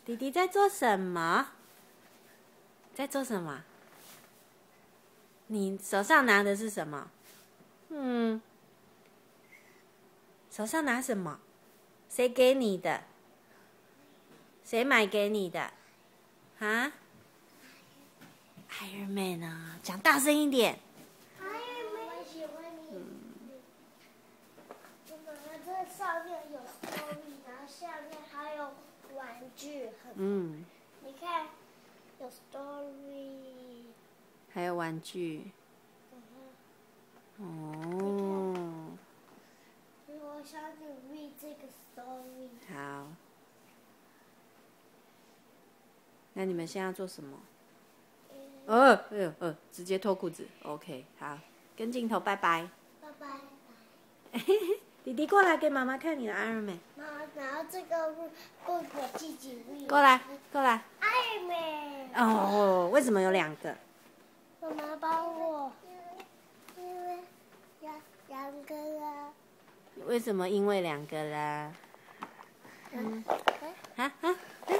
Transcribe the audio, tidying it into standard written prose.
弟弟在做什么？在做什么？你手上拿的是什么？手上拿什么？谁给你的？谁买给你的？啊 ？Iron Man 啊，讲大声一点。 Iron Man 喜欢你。妈妈，这上面有 story， 然后下面还有玩具，你看有 story， 还有玩具。 我想你 read 这个 story。 好。那你们现在要做什么？直接脱裤子。OK， 好，跟镜头拜拜。 拜拜。 弟弟过来给妈妈看你的 Iron Man。 妈妈，然后这个我自己 read。 过来，过来。 Iron Man。 哦，为什么有2个？ 妈妈帮我。因为两个啦。 为什么因为2个啦？